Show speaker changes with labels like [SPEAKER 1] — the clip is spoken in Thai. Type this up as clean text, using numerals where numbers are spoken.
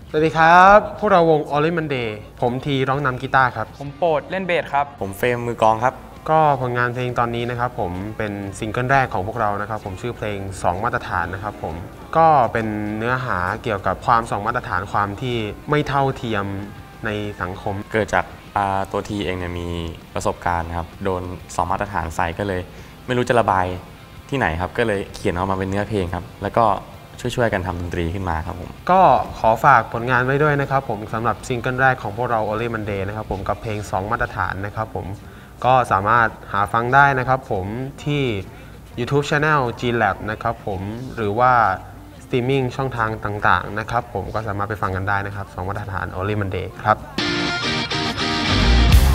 [SPEAKER 1] สวัสดีครับพวกเราวง Only Monday ผมทีร้องนำกีตาร์ครับ
[SPEAKER 2] ผมโปรดเล่นเบสครับ
[SPEAKER 3] ผมเฟรมมือกลองครับ
[SPEAKER 1] ก็ผลงานเพลงตอนนี้นะครับผมเป็นซิงเกิลแรกของพวกเรานะครับผมชื่อเพลง2มาตรฐานนะครับผมก็เป็นเนื้อหาเกี่ยวกับความ2มาตรฐานความที่ไม่เท่าเทียมในสังคม
[SPEAKER 3] เกิดจากตัวทีเองเนี่ยมีประสบการณ์ครับโดน2มาตรฐานใส่ก็เลยไม่รู้จะระบายที่ไหนครับก็เลยเขียนออกมาเป็นเนื้อเพลงครับแล้วก็ช่วยกันทำดนตรีขึ้นมาครับผม
[SPEAKER 1] ก็ขอฝากผลงานไว้ด้วยนะครับผมสำหรับซิงเกิลแรกของพวกเรา Only Monday นะครับผมกับเพลง2มาตรฐานนะครับผมก็สามารถหาฟังได้นะครับผมที่ YouTube Channel G-Lab นะครับผมหรือว่าสตรีมมิ่งช่องทางต่างๆนะครับผมก็สามารถไปฟังกันได้นะครับ2มาตรฐาน Only Monday ครับ